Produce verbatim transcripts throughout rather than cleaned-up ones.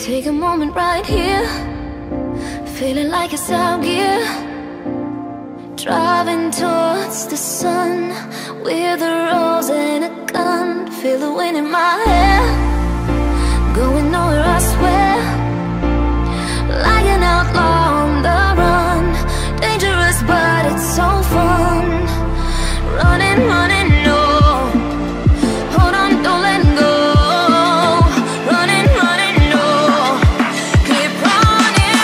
Take a moment right here, feeling like it's out gear. Driving towards the sun with a rose and a gun. Feel the wind in my hair, going nowhere I swear. Like an outlaw on the run, dangerous but it's so fun. Running, running, no, hold on, don't let go. Running, running, no, keep running.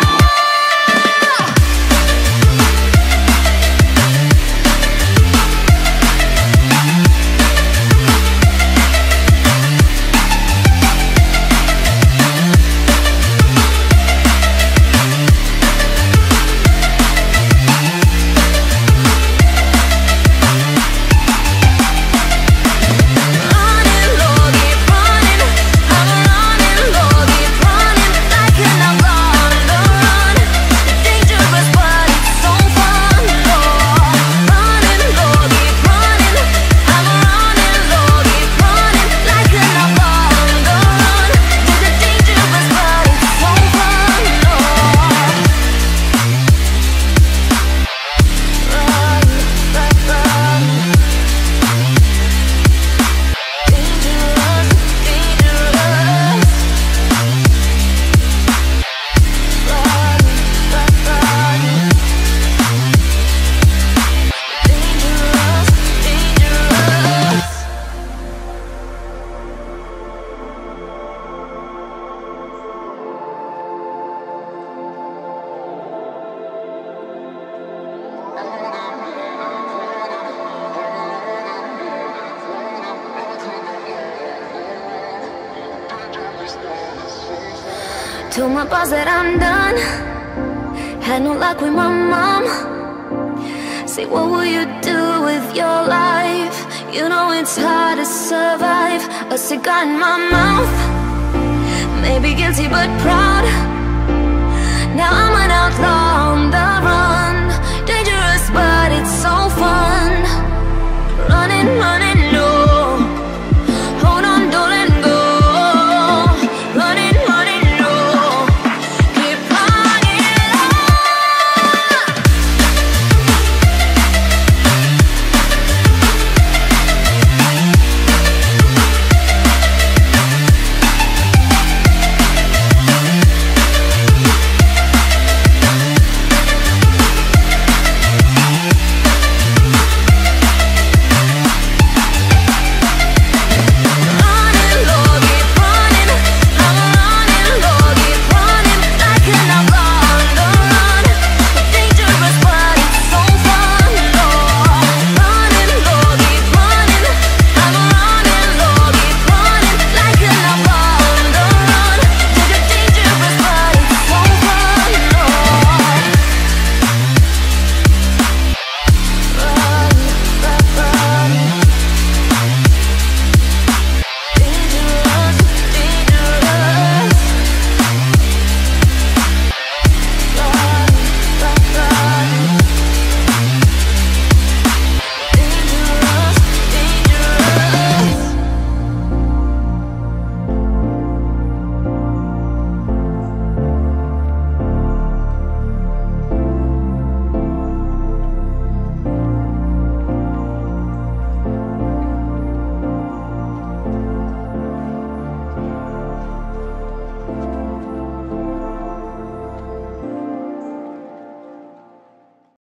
Told my boss that I'm done. Had no luck with my mom. Say, what will you do with your life? You know it's hard to survive. A cigar in my mouth, maybe guilty but proud. Now I'm an outlaw on the run, dangerous but it's so fun. Running, running